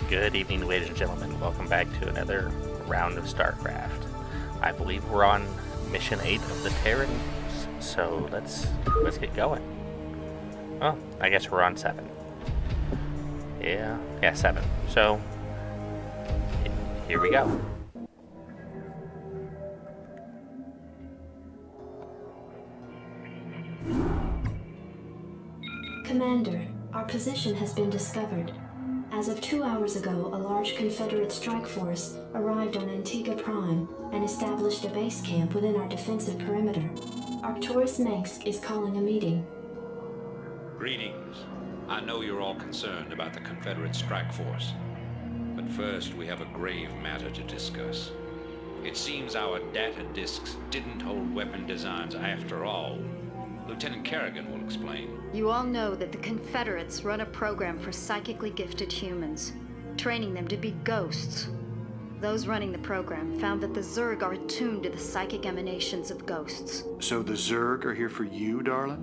Good evening, ladies and gentlemen. Welcome back to another round of Starcraft. I believe we're on mission 8 of the Terran, so let's get going. Oh, I guess we're on 7. Yeah, 7. So here we go. Commander, our position has been discovered. As of 2 hours ago, a large Confederate strike force arrived on Antigua Prime and established a base camp within our defensive perimeter. Arcturus Mengsk is calling a meeting. Greetings. I know you're all concerned about the Confederate strike force. But first, we have a grave matter to discuss. It seems our data disks didn't hold weapon designs after all. Lieutenant Kerrigan will explain. You all know that the Confederates run a program for psychically gifted humans, training them to be ghosts. Those running the program found that the Zerg are attuned to the psychic emanations of ghosts. So the Zerg are here for you, darling?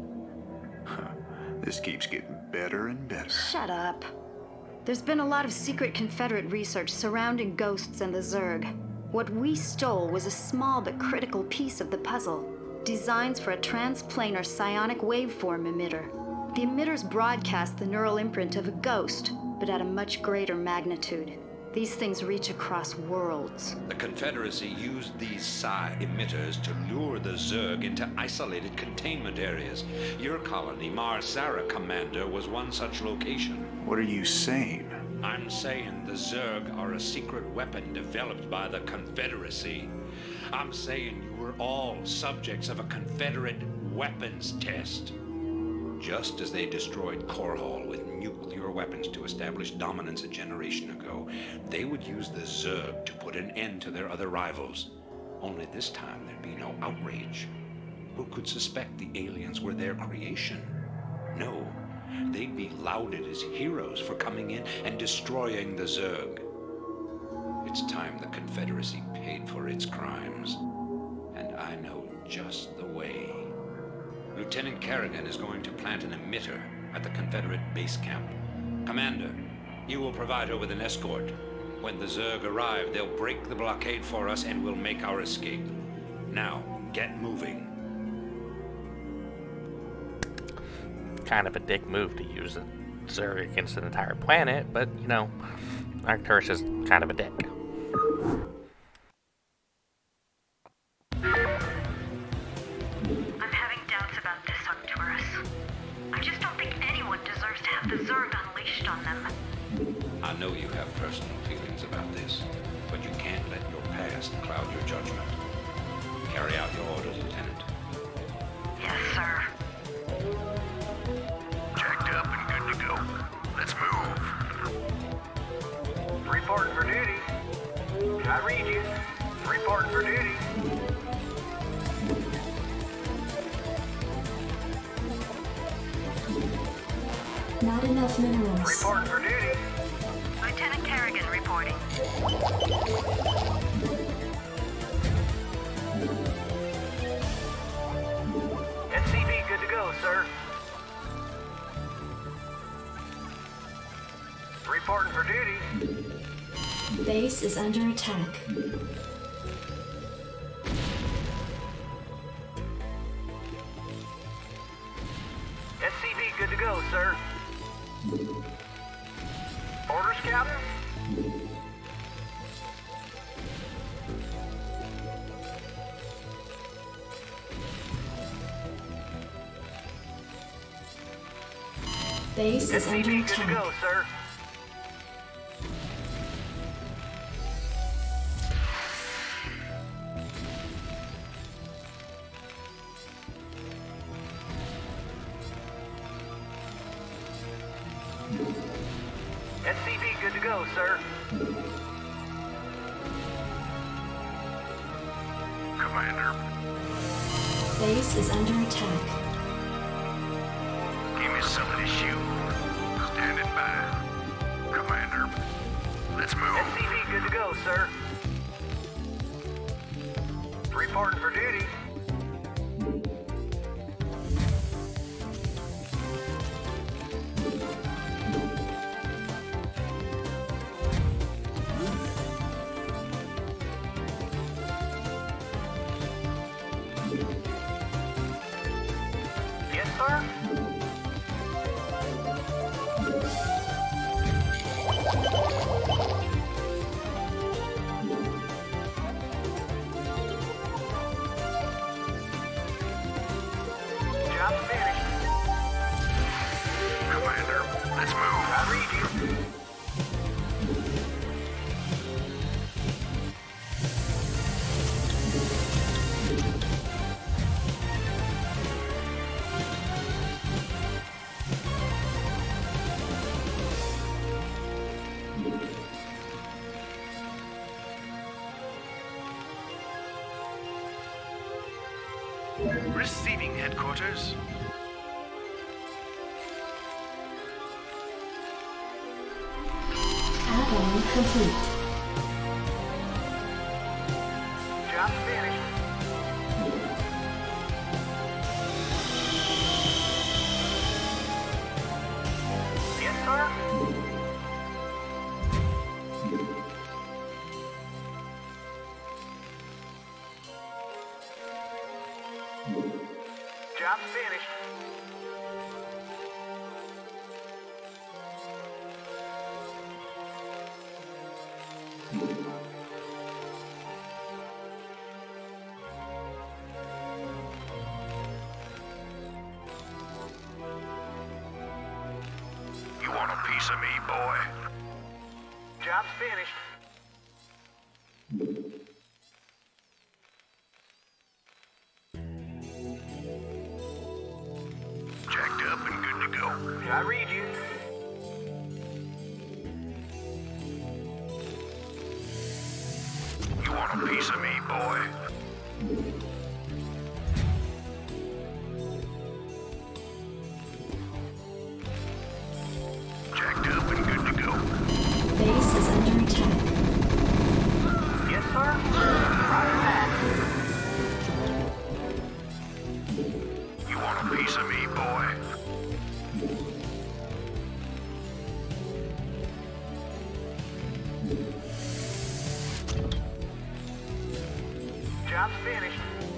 This keeps getting better and better. Shut up. There's been a lot of secret Confederate research surrounding ghosts and the Zerg. What we stole was a small but critical piece of the puzzle. Designs for a transplanar psionic waveform emitter. The emitters broadcast the neural imprint of a ghost, but at a much greater magnitude. These things reach across worlds. The Confederacy used these psi emitters to lure the Zerg into isolated containment areas. Your colony, Mar-Sara, Commander, was one such location. What are you saying? I'm saying the Zerg are a secret weapon developed by the Confederacy. I'm saying you were all subjects of a Confederate weapons test. Just as they destroyed Korhal with nuclear weapons to establish dominance a generation ago, they would use the Zerg to put an end to their other rivals. Only this time there'd be no outrage. Who could suspect the aliens were their creation? No, they'd be lauded as heroes for coming in and destroying the Zerg. It's time the Confederacy paid for its crimes. And I know just the way. Lieutenant Kerrigan is going to plant an emitter at the Confederate base camp. Commander, you will provide her with an escort. When the Zerg arrive, they'll break the blockade for us and we'll make our escape. Now, get moving. Kind of a dick move to use a Zerg against an entire planet, but, you know, Arcturus is kind of a dick. I'm having doubts about this, Arcturus. I just don't think anyone deserves to have the Zerg unleashed on them. I know you have personal feelings about this, but you can't let your past cloud your judgment. Carry out your orders, Lieutenant. Yes, sir. Jacked up and good to go. Let's move. Reporting for duty. Can I read you? Reporting for duty. Not enough minerals. Reporting for duty. Lieutenant Kerrigan reporting. SCV good to go, sir. Reporting for duty. Base is under attack. SCV good to go, sir. Orders, Captain? Base is under SCV good to attack. go, sir. SCV good to go, sir. Commander, Base is under attack. give me something to shoot. Standing by. Commander, let's move. SCV good to go, sir. Reporting for duty. Receiving headquarters. Add-on complete. Job finished. Yes, sir. Job finished. You want a piece of me, boy? Job's finished. Jacked up and good to go. I read you. You want a piece of me, boy? Jacked up and good to go. Base is under attack. Yes, sir. Roger that. You want a piece of me, boy? Job's finished.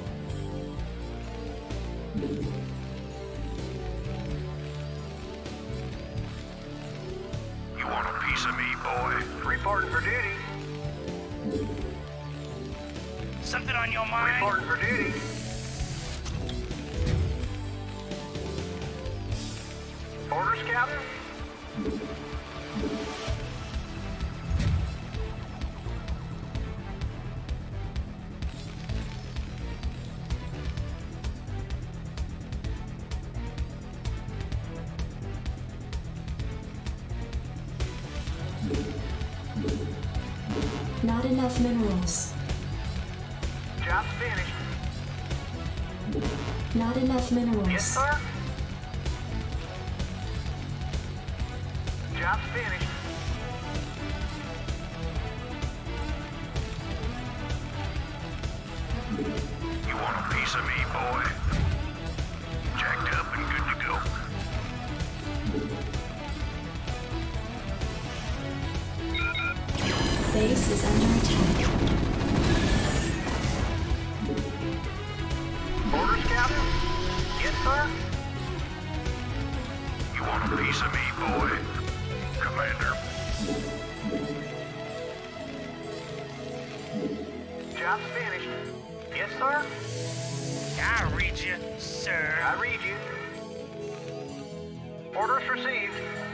You want a piece of me, boy? Reporting for duty. Something on your mind? Reporting for duty. Orders, Captain? Not enough minerals. Job's finished. Not enough minerals. Yes, sir. Job's finished. You want a piece of me, boy? Jacked up and good to go. Base is under attack. Orders, Captain? Yes, sir. You want a piece of me, boy? Commander. Job's finished. Yes, sir. I read you, sir. I read you. Orders received.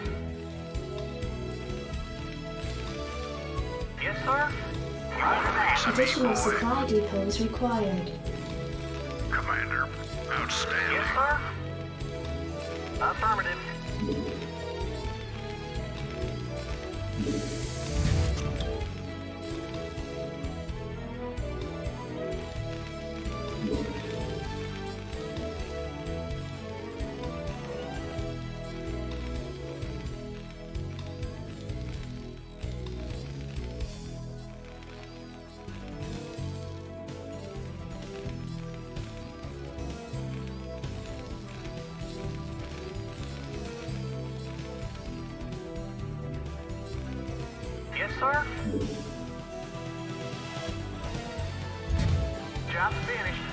Yes, sir. Roger that. Additional supply depots required. Commander. Outstanding. Yes, sir. Affirmative. Yes, sir. Job finished.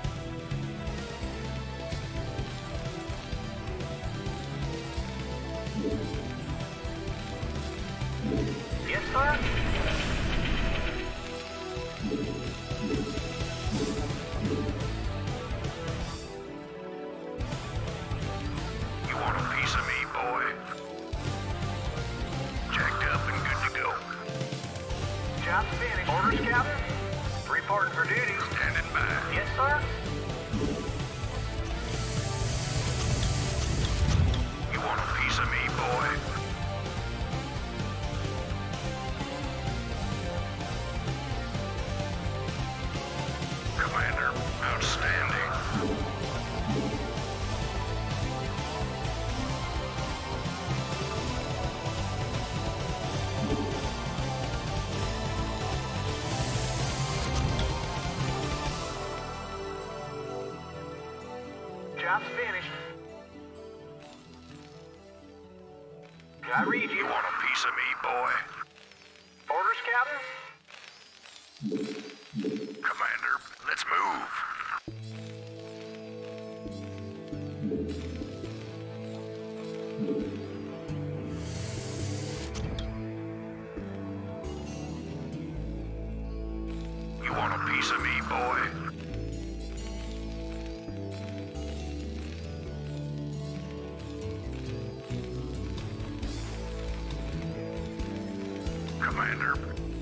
Yes, sir. You want a piece of me, boy? Jacked up and good to go. Job finished. Orders, Captain? Reporting for duty. Standing by. Yes, sir. You want a piece of me, boy? Commander, outstanding. Job's finished. I read You you. want a piece of me, boy? Orders, Captain? Commander, let's move. You want a piece of me, boy? Commander.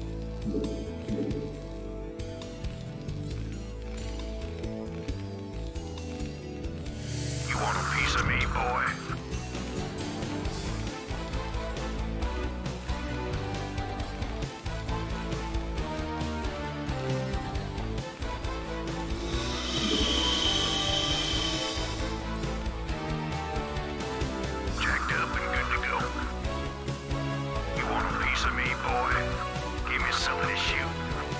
You want a piece of me, boy? Jacked up and good to go. You want a piece of me, boy? Give me some of this shoot.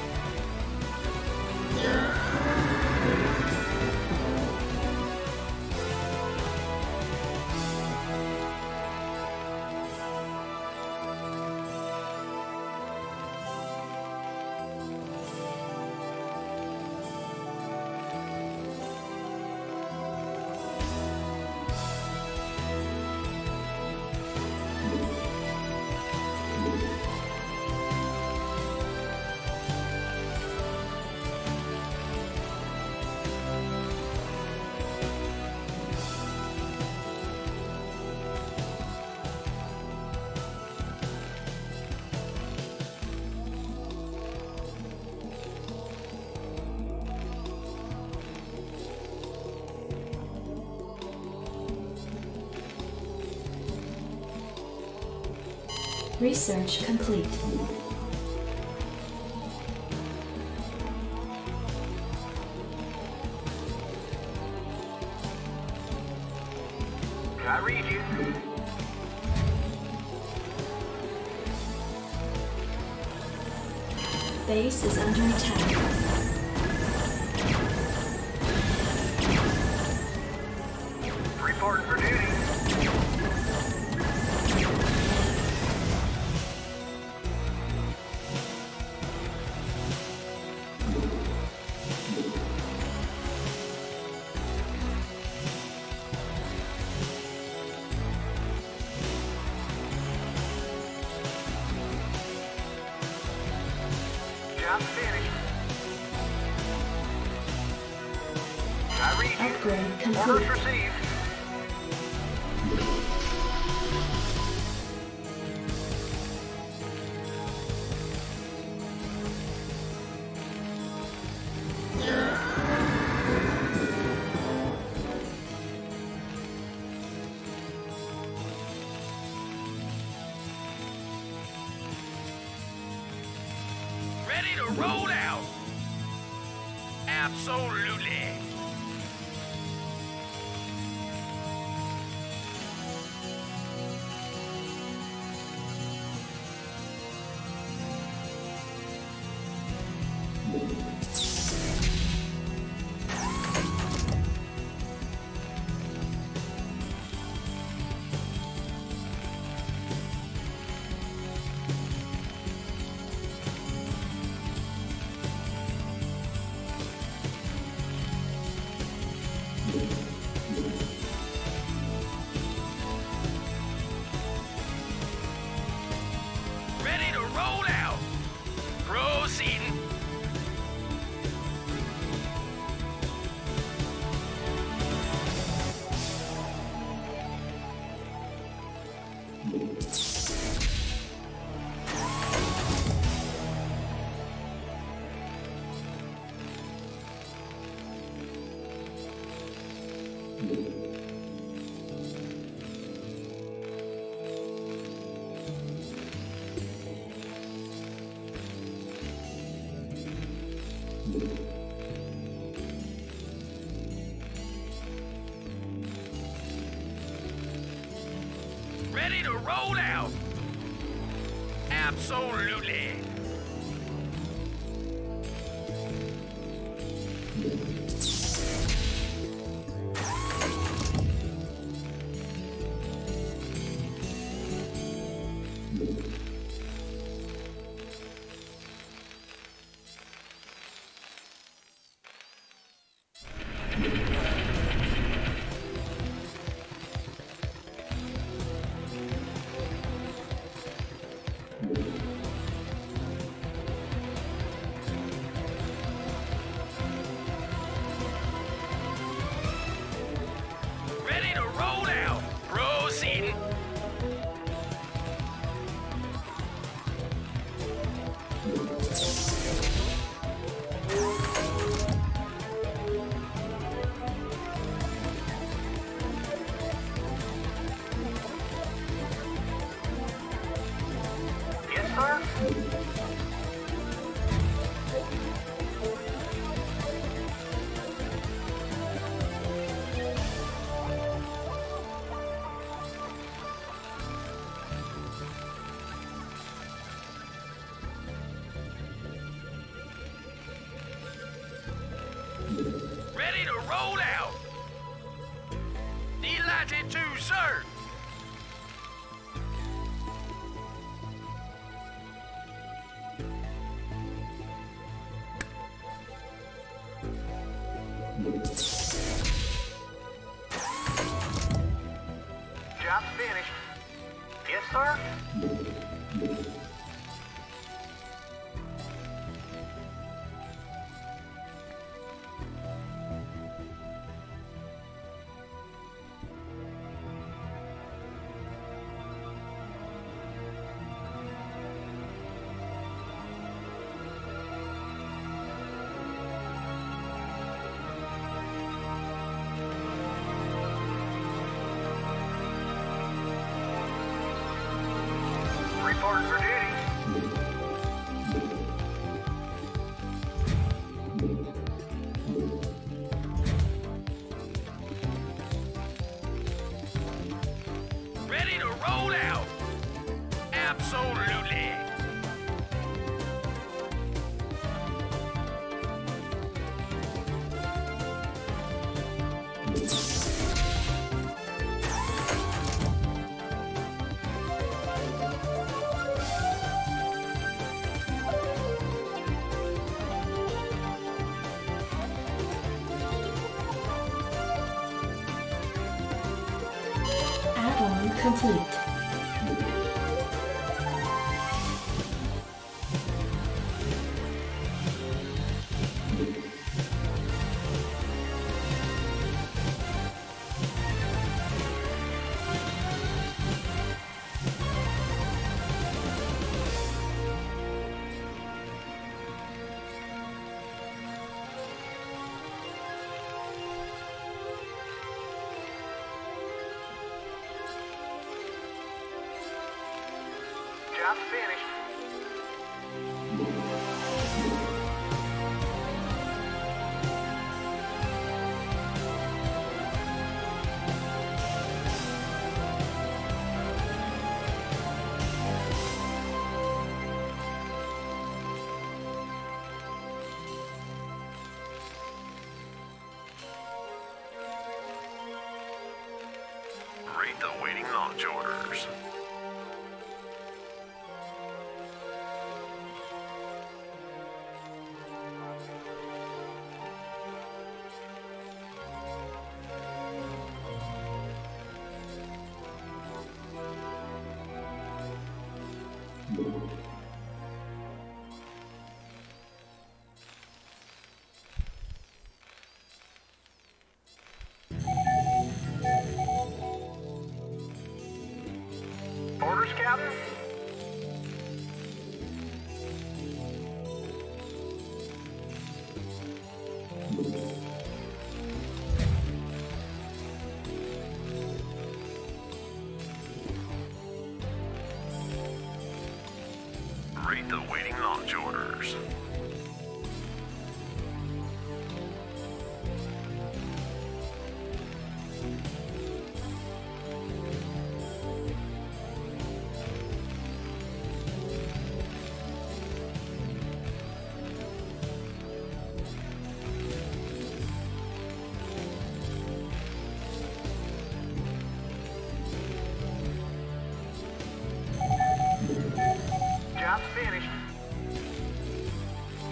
Research complete. I read you. Base is under attack. Reporting for duty. Job's finished. I read you. Upgrade Orders complete. received. Ready to roll out. Absolutely. Ready to roll out. Proceeding. Ready to roll out. Absolutely. Yes, sir? Ready to roll out. Delighted to, sir. Job's finished. Yes, sir? Reporting for duty. Ready to roll out. Absolutely. Add-on complete. Job's finished. Read the waiting launch orders. Orders, Captain? Read the waiting launch orders. Job's finished.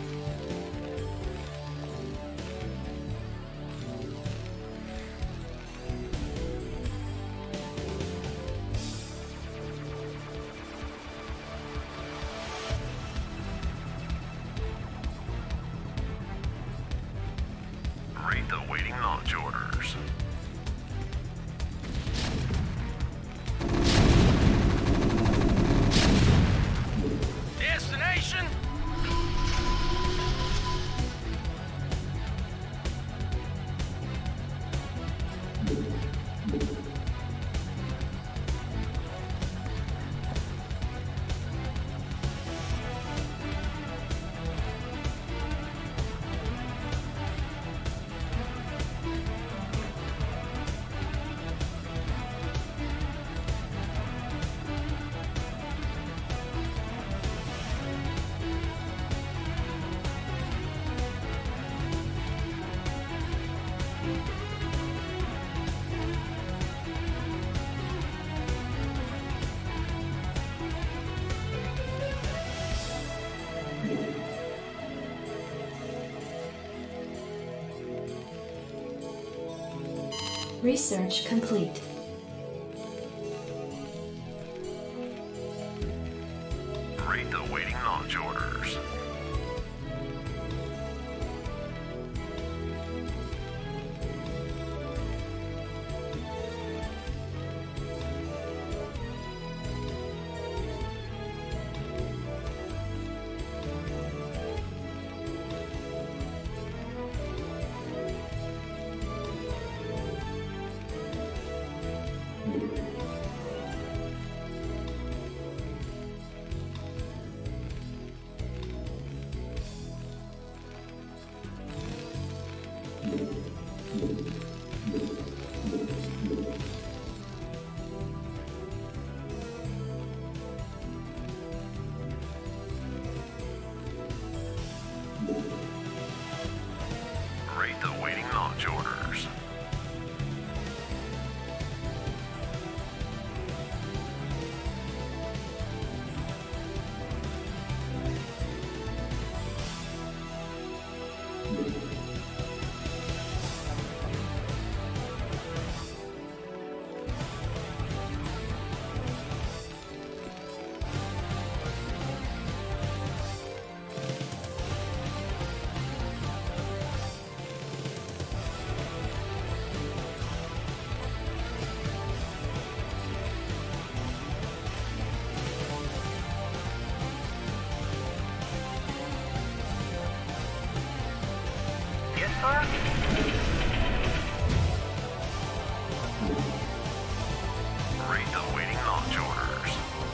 Research complete. Read the waiting launch orders. Read the waiting launch orders. Yes, sir? Read the waiting launch orders.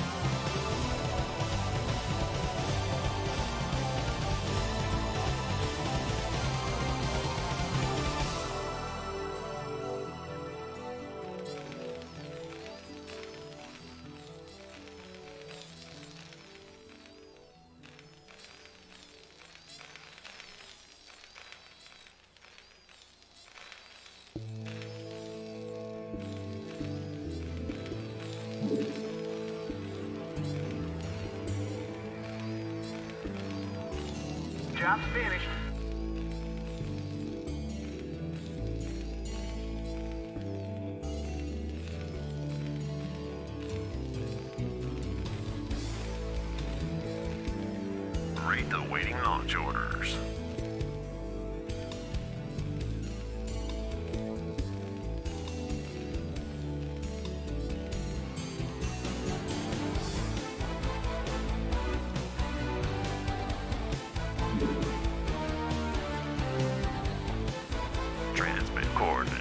Job's finished. Read the waiting launch orders. Transmit coordinates.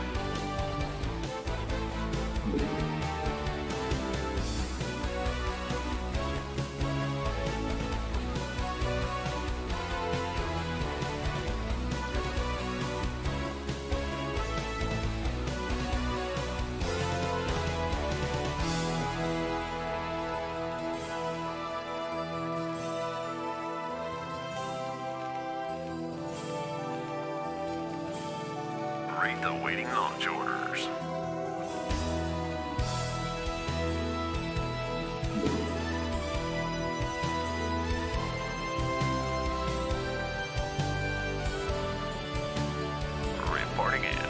Read the waiting launch orders. Reporting in.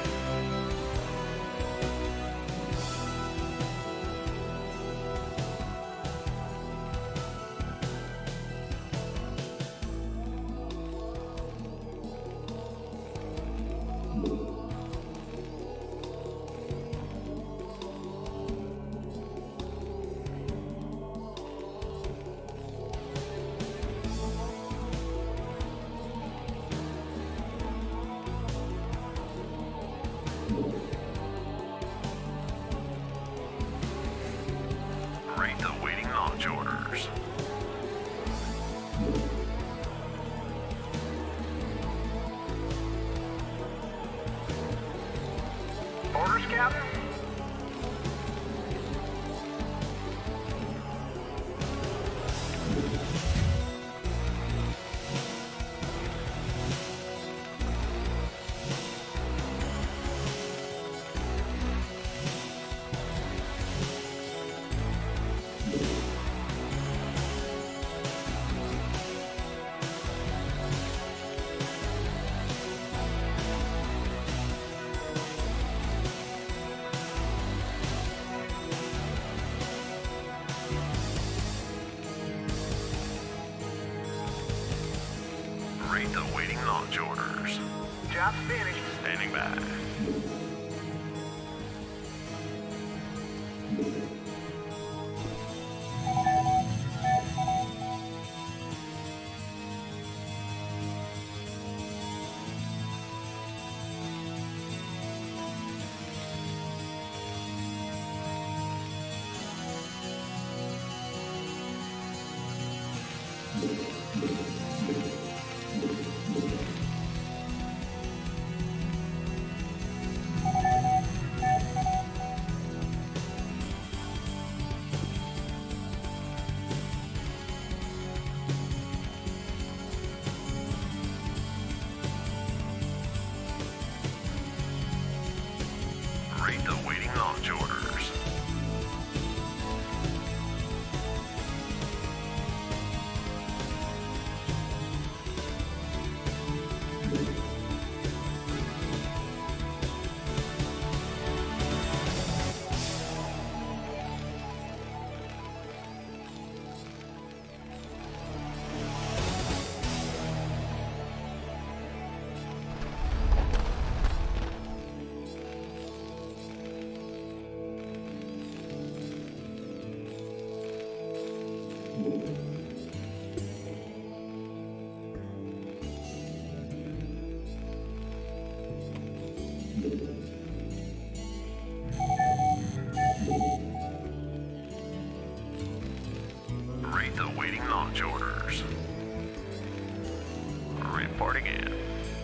Read the waiting launch orders. Job's finished. Standing by. Read the waiting launch orders. Read the waiting launch orders. Reporting in.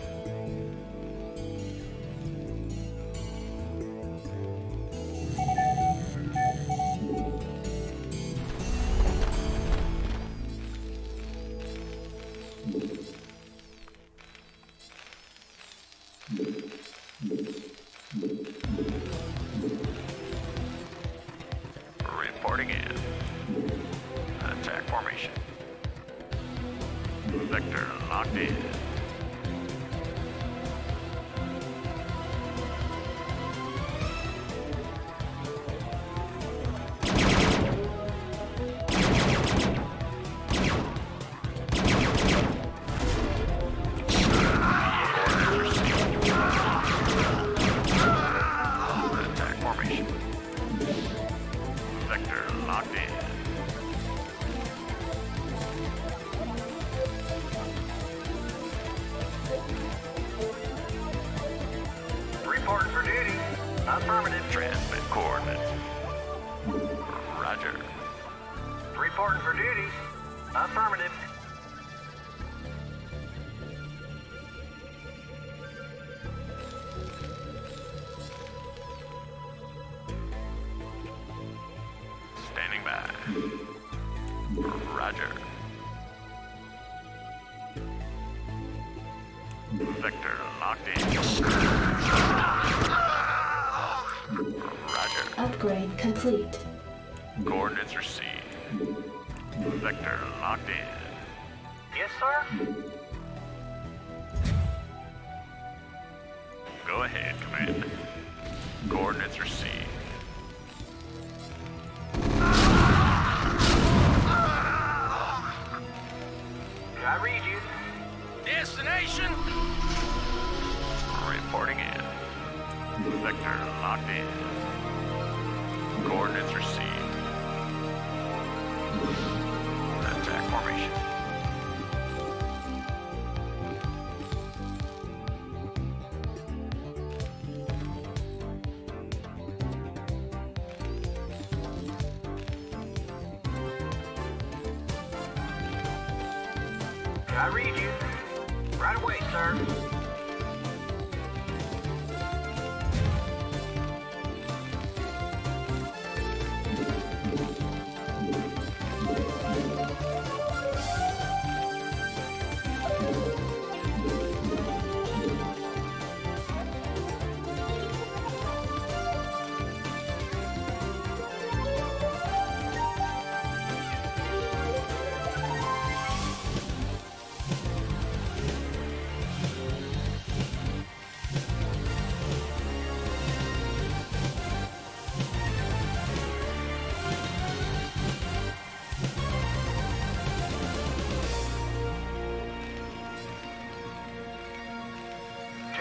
Reporting in. Attack formation. Vector locked in. Attack formation. Vector locked in. Reporting for duty. Affirmative. Transmit coordinates. Roger. Reporting for duty. Affirmative. Standing by. Roger. Vector locked in. Roger. Upgrade complete. Coordinates received. Vector locked in. Yes, sir? Go ahead, Commander. Coordinates received. I read you. Destination? Reporting in. Vector locked in. Coordinates received. Attack formation. I read you. Right away, sir.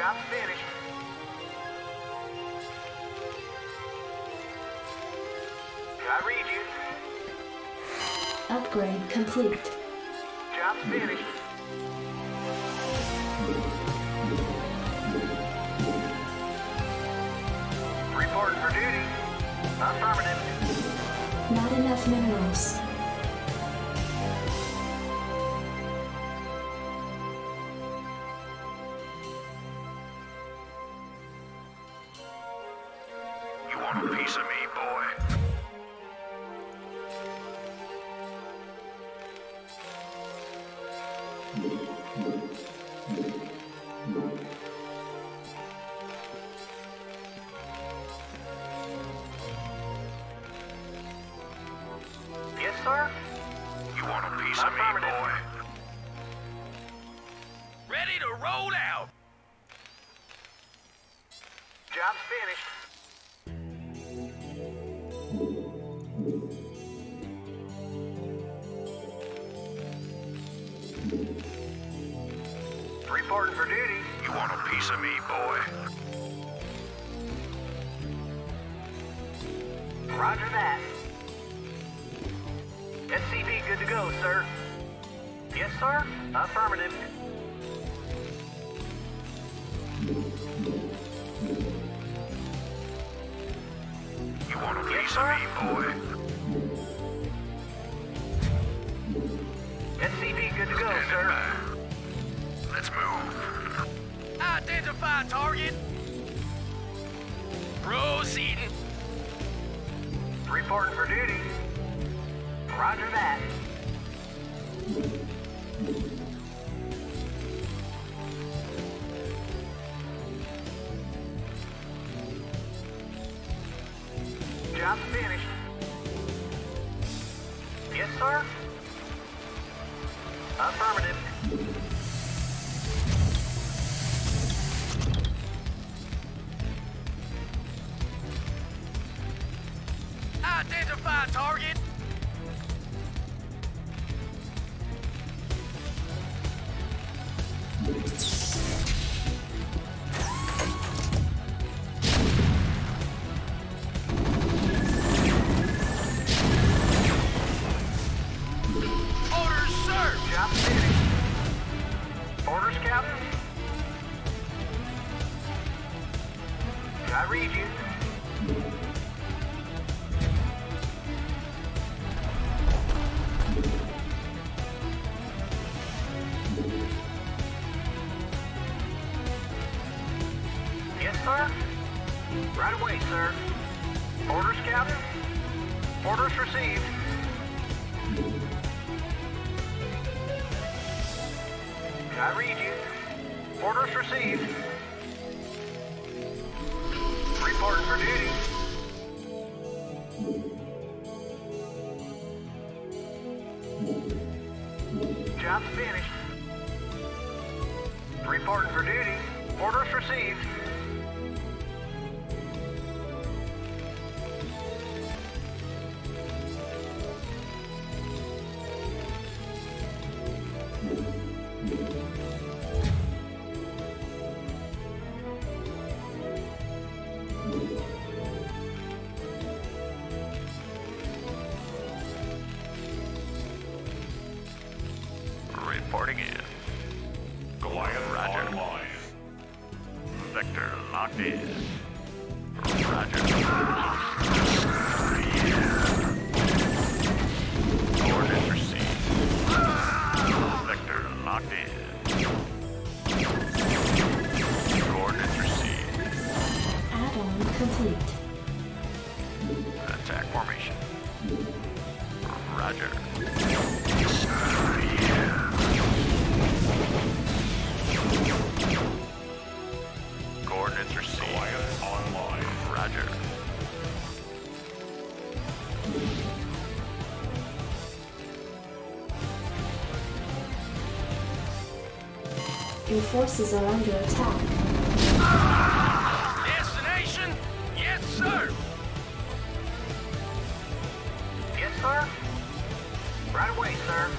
Job's finished. I read you. Upgrade complete. Job's finished. Reporting for duty. Affirmative. Not enough minerals. You want a piece of me, boy? Yes, sir. You want a piece of me, boy? Ready to roll out. Job's finished. Reporting for duty. You want a piece of me, boy? Roger that. SCV good to go, sir. Yes, sir. Affirmative. You want a Yes, piece sir. of me, boy? SCV good to go, Standing sir. by. Let's move. Identify target. Proceeding. Reporting for duty. Roger that. Job's finished. Yes, sir. Affirmative. Identify target. Orders, sir. Job's finished. Orders, Captain? I read you. Yes, sir. Right away, sir. Orders, Captain? Orders received. I read you. Orders received. Reporting for duty. Job's finished. Reporting for duty. Orders received. Reporting in. Goliath Roger. Online. Vector locked in. Roger. Coordinates received. Vector locked in. Coordinates received. Add-on complete. Attack formation. Roger. Coordinates received. Goliath online. Roger. Your forces are under attack. Destination? Yes, sir. Yes, sir. Right away, sir.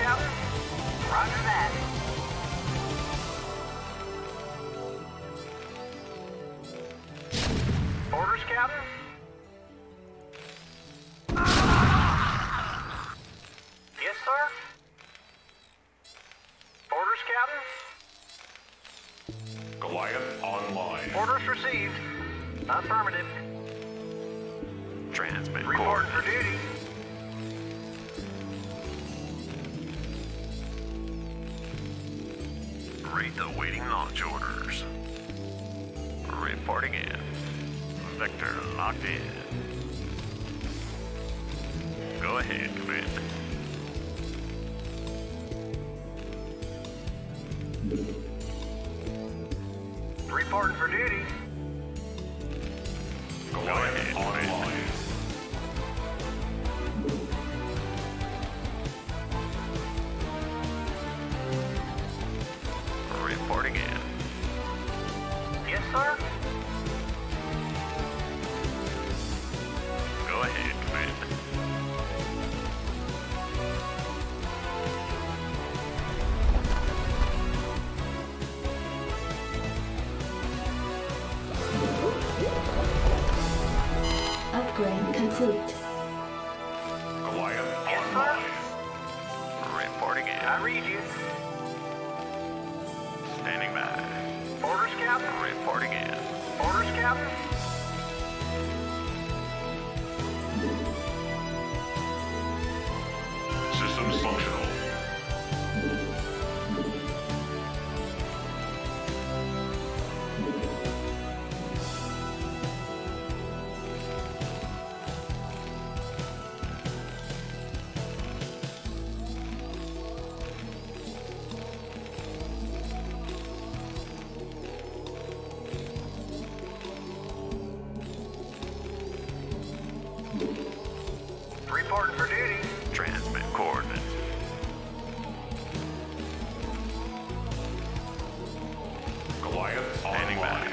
Captain. Roger that. Orders, Captain. Yes, sir. Orders, Captain. Goliath online. Orders received. Affirmative. Transmit Reporting for coordinates. duty. Rate awaiting launch orders. Reporting in. Vector locked in. Go ahead, Commander. Reporting for duty. Go ahead, online. Reporting in. Yes, sir. Go ahead, Commander. Upgrade complete. Goliath Yes, sir. online. Reporting in. I read you. Standing by. Orders, Captain. Reporting in. Orders, Captain. Systems functional. Reporting for duty. Transmit coordinates. Goliath standing by.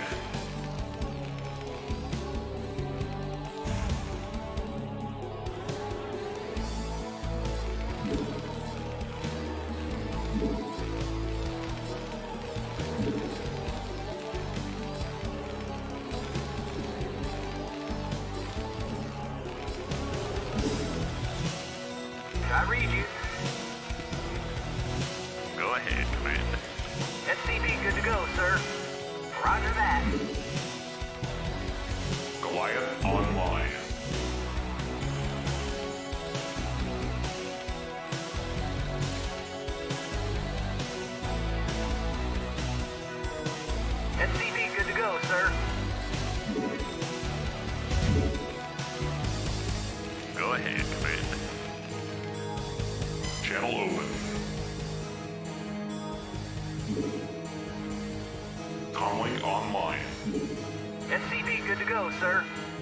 I read you. Go ahead, Commander. SCP good to go, sir. Roger that. Goliath online. SCP good to go, sir. Go ahead, Commander. Channel open. Comlink online. SCP good to go, sir.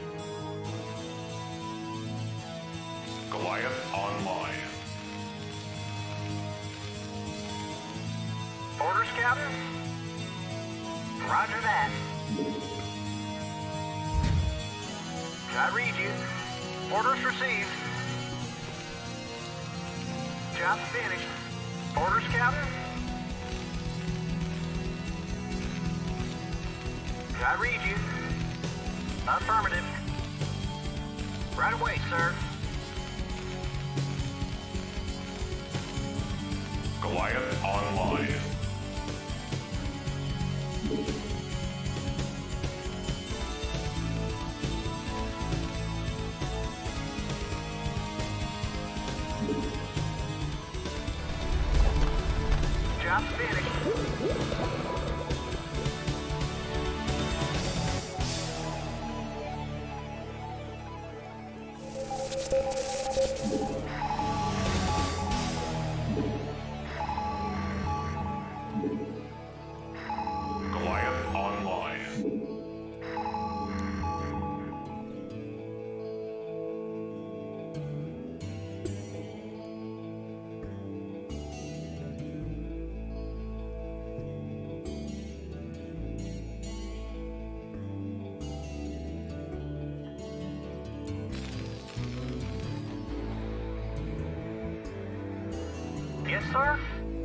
Goliath online. Orders, Captain. Roger that. I read you. Orders received. Job's finished. Orders, Captain. I read you. Affirmative. Right away, sir. Goliath online. Job's finished. Goliath online. Yes, sir?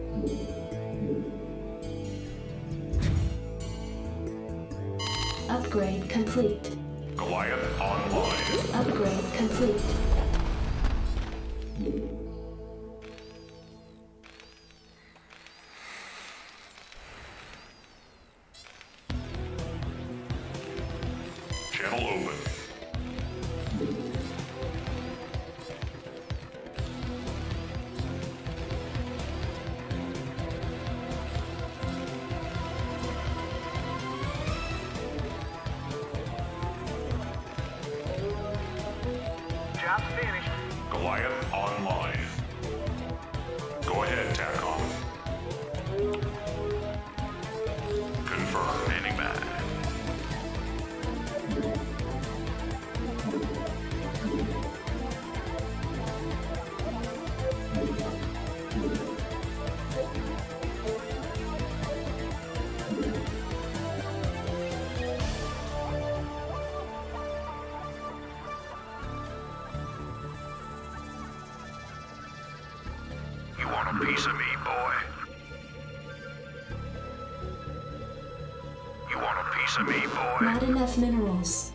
Upgrade complete. Goliath online. Upgrade complete. Channel open. Job's finished. Goliath online. Go ahead, TACOM. Confirm. Standing by. You want a piece of me, boy? You want a piece of me, boy? Not enough minerals.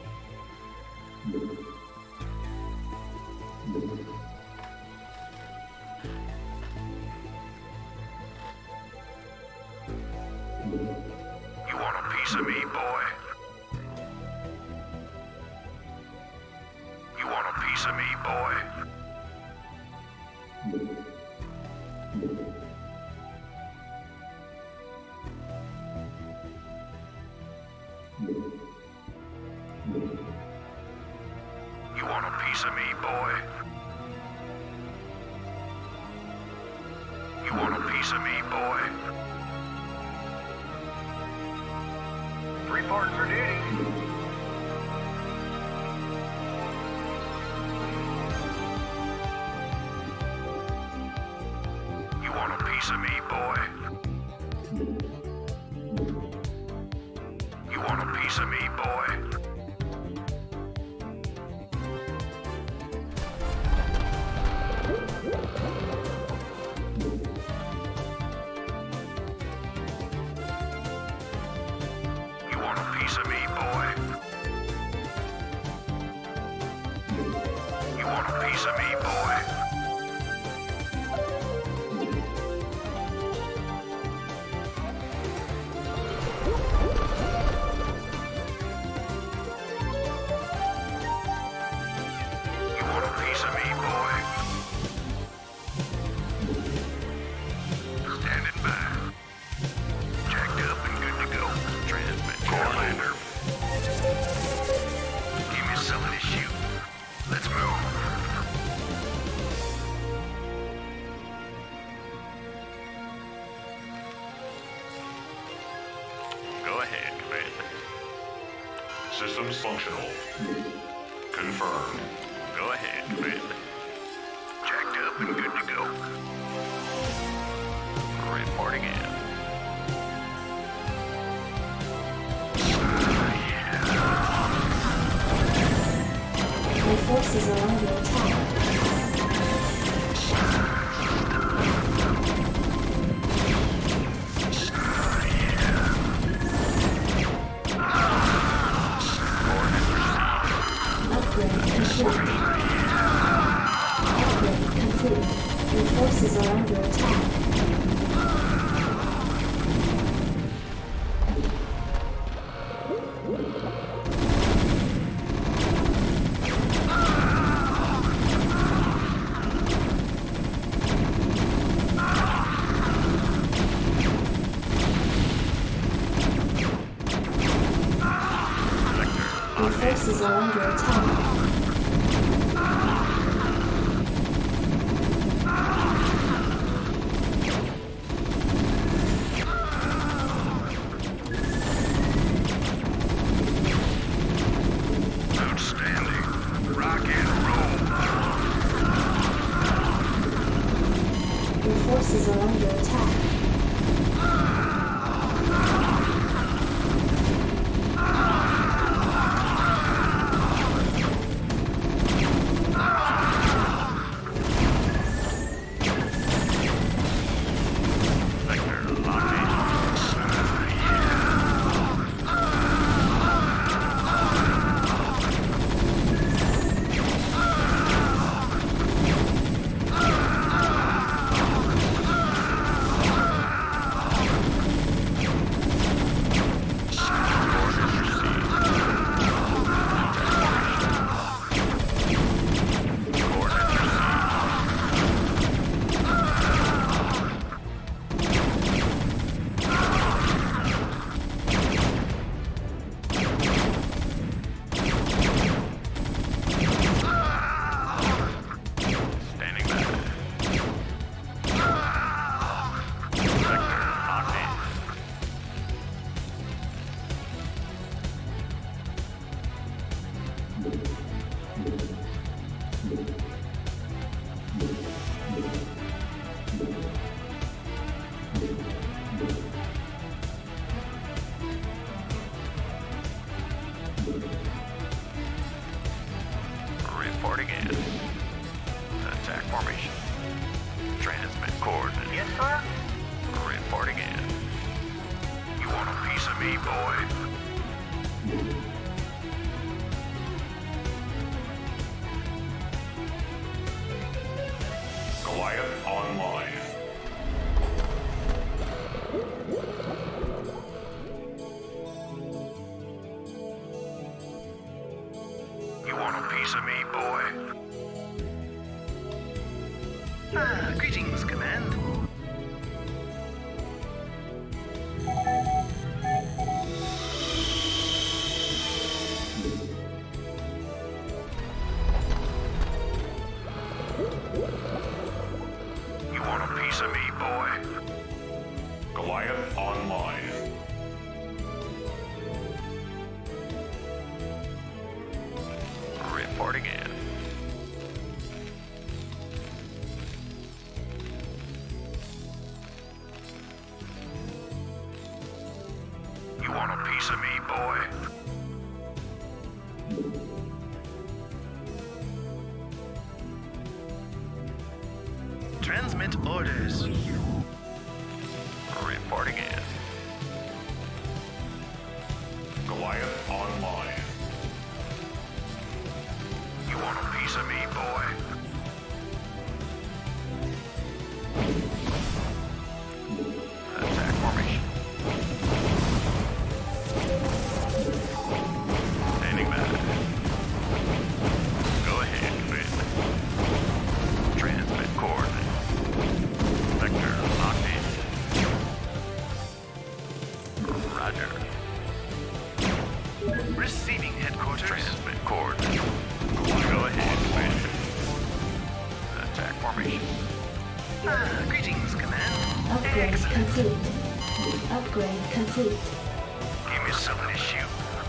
You want a piece of me, boy? You want a piece of me, boy? You want a piece of me, boy? You want a piece of me, boy? Reporting for duty. You want a piece of me, boy? You want a piece of me, boy? You want a piece of me, boy? You want a piece of me, boy? You want a piece of me, boy? Standing by. Jacked up and good to go. Transmit Corlander. Give me some of this shoot. Let's move. Go ahead, Commander. Systems functional. Confirmed. Go ahead, Commander. Jacked up and good to go. Reporting in. Our forces are under attack. Upgrade complete. Upgrade complete. Your forces are under attack. Your forces are under attack. Outstanding. Rock and roll. Your forces are under attack. formation. Transmit coordinates. Yes, sir? Reporting in. You want a piece of me, boy? Goliath online. You want a piece of me, boy? Greetings, Command. You want a piece of me, boy? Goliath online. Reporting in. You want a piece of me, boy? Transmit orders. Reporting in. Goliath online. You want a piece of me, boy? Attack formation. Standing by. Go ahead, Finn. Transmit coordinates. Vector locked in. Roger. Receiving headquarters. Transmit coordinates. Go ahead, Finn. Attack formation. Greetings, Command. Upgrade complete. Upgrade complete. Give me something to shoot.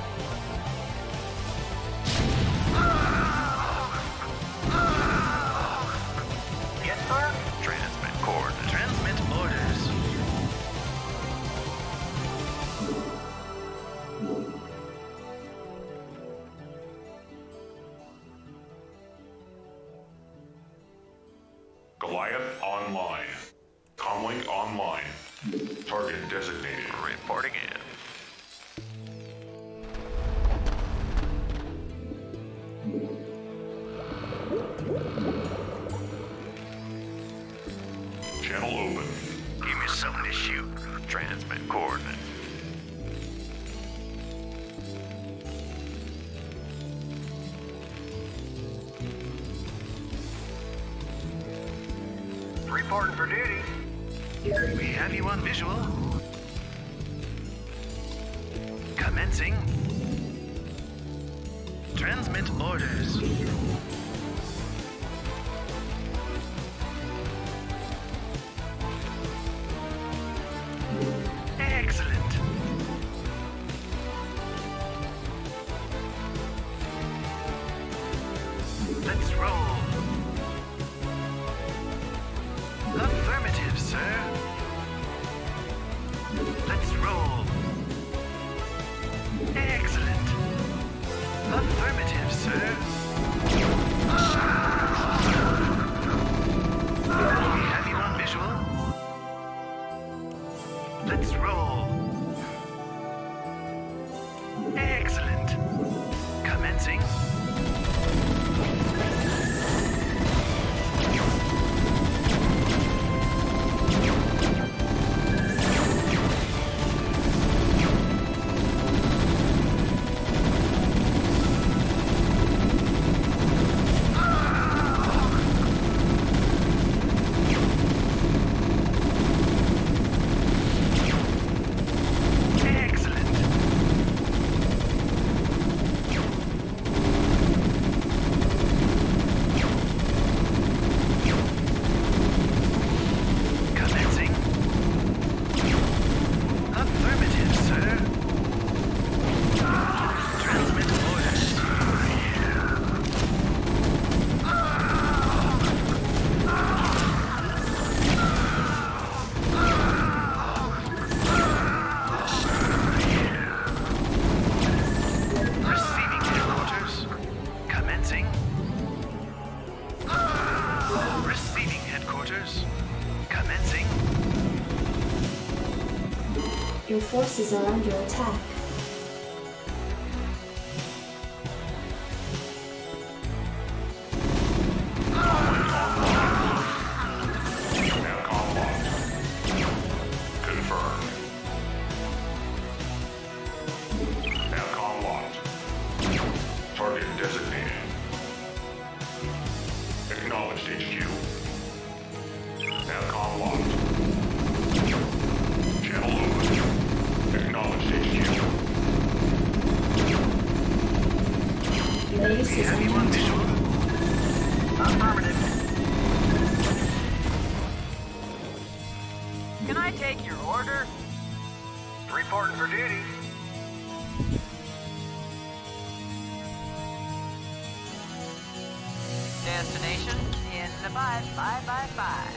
Yes, sir? Transmit coordinates. Transmit orders. Goliath online. Comlink online. Target designated. Reporting in. Channel open. Give me something to shoot. Transmit coordinates. Reporting for duty. We have you on visual. Commencing. Transmit orders. Excellent. Let's roll. Affirmative, sir. Let's roll. Excellent. Affirmative, sir. headquarters. Commencing. Your forces are under attack. Navcom locked. Confirmed. Navcom locked. Target designated. Acknowledged HQ. Navcom locked. Channel open. Acknowledged HQ. Your base is Have you on under visual? attack. Affirmative. Can I take your order? Reporting for duty. Destination in the 555.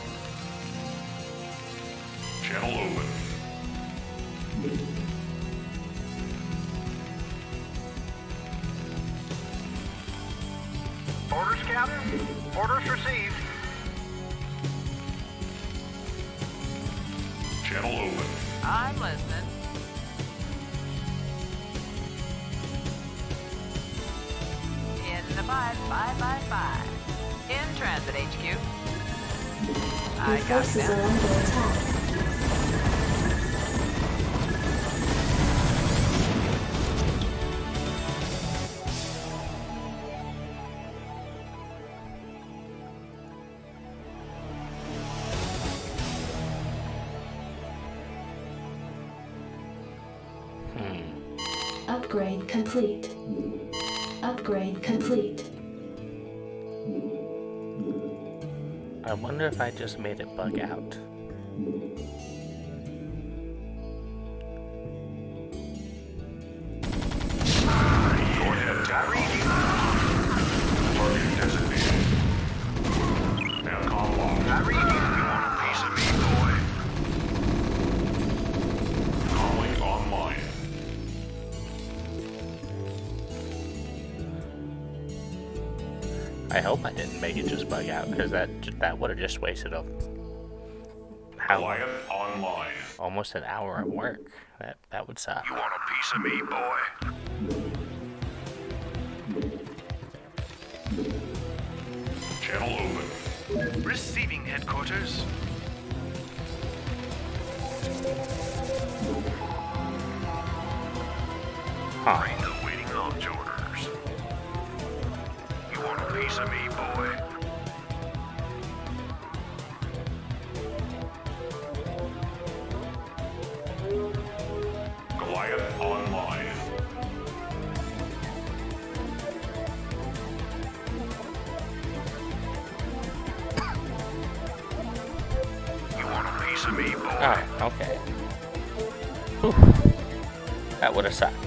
Channel open. Orders, Captain. Orders received. Channel open. I'm listening. In the 5555. In transit, HQ. Your I got forces are that. under attack. Upgrade complete. Upgrade complete. I wonder if I just made it bug out. Go ahead, Target designated. Navcom locked. I read you. You want a piece of me, boy? Comlink online. I hope I didn't make it just bug out, because that would have just wasted Goliath online. almost an hour of work. That would suck. You want a piece of me, boy? Channel open. Receiving headquarters. Huh. Read the waiting launch orders. You want a piece of me, boy? Goliath online. You want a piece of me, boy? Ah, okay. Whew. That would have sucked.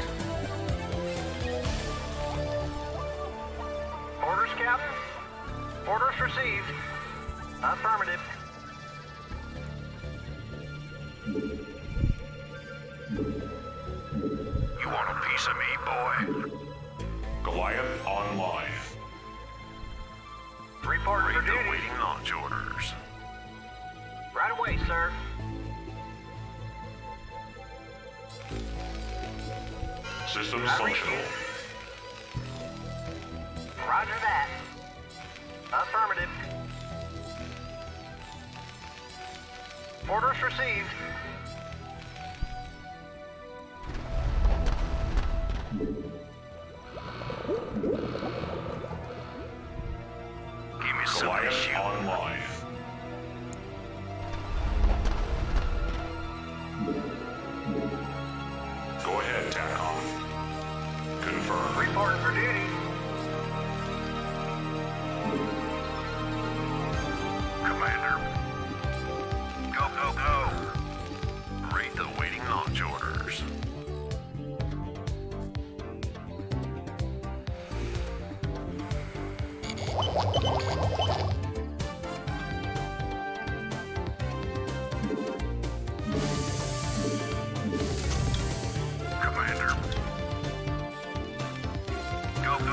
Orders, Captain. Orders received. Affirmative. You want a piece of me, boy? Goliath online. Reporting for Read the duty. waiting launch orders. Right away, sir. Systems functional. Roger that. Affirmative. Orders received. Give me some of this Goliath shit. online. Go ahead, TACOM. Confirmed. Reporting for duty. Commander. Go, go, go. Read the waiting launch orders. Commander. Go,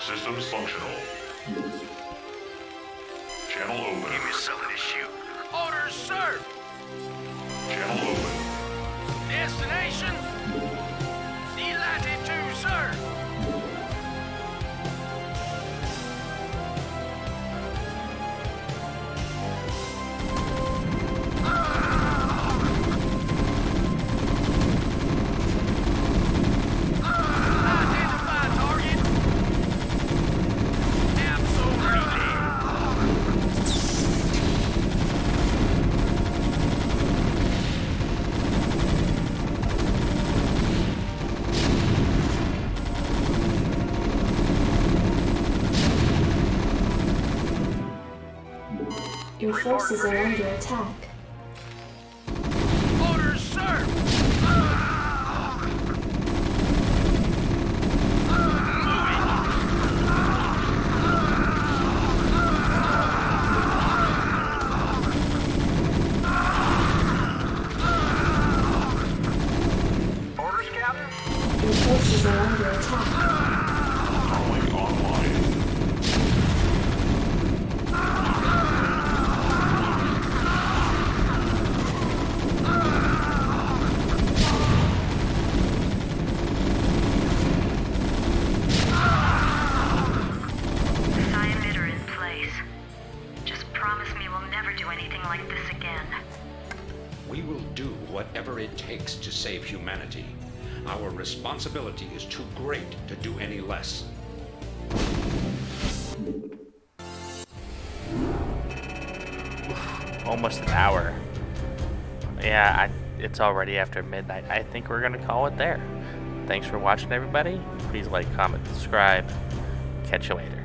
Systems functional. Channel open. Give me something to shoot. Orders, sir! Channel open. Destination? Latitude, sir! Your forces are under attack. Orders, sir! Orders, Captain? Your forces are under attack. Starlink online. Emitter in place. Just promise me we'll never do anything like this again. We will do whatever it takes to save humanity. Our responsibility is too great to do any less. Almost an hour. Yeah, it's already after midnight. I think we're gonna call it there. Thanks for watching, everybody. Please like, comment, subscribe. Catch you later.